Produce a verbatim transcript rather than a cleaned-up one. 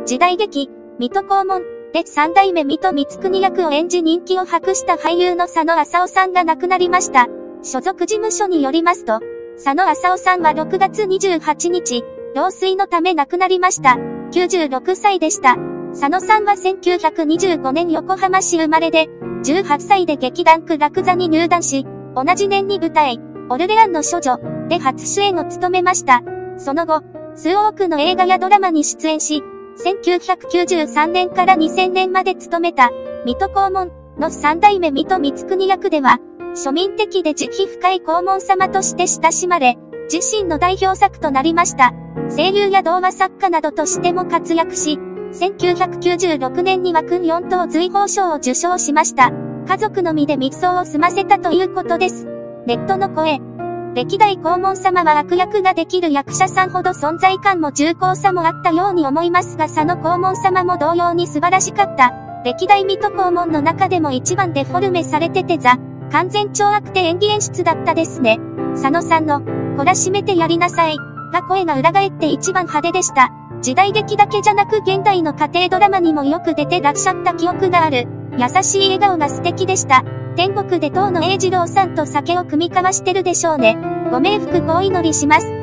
時代劇、水戸黄門で三代目水戸光圀役を演じ人気を博した俳優の佐野浅夫さんが亡くなりました。所属事務所によりますと、佐野浅夫さんはろくがつにじゅうはちにち、老衰のため亡くなりました。きゅうじゅうろくさいでした。佐野さんはせんきゅうひゃくにじゅうごねん横浜市生まれで、じゅうはっさいで劇団苦楽座に入団し、同じ年に舞台、オルレアンの処女で初主演を務めました。その後、数多くの映画やドラマに出演し、せんきゅうひゃくきゅうじゅうさんねんからにせんねんまで務めた、水戸黄門の三代目水戸光圀役では、庶民的で慈悲深い黄門様として親しまれ、自身の代表作となりました。声優や童話作家などとしても活躍し、せんきゅうひゃくきゅうじゅうろくねんには勲四等随宝賞を受賞しました。家族のみで密葬を済ませたということです。ネットの声。歴代黄門様は悪役ができる役者さんほど存在感も重厚さもあったように思いますが佐野黄門様も同様に素晴らしかった。歴代水戸黄門の中でも一番デフォルメされててザ、完全超悪手演技演出だったですね。佐野さんの、こらしめてやりなさい、が声が裏返って一番派手でした。時代劇だけじゃなく現代の家庭ドラマにもよく出てらっしゃった記憶がある。優しい笑顔が素敵でした。天国で当の栄次郎さんと酒を酌み交わしてるでしょうね。ご冥福ごお祈りします。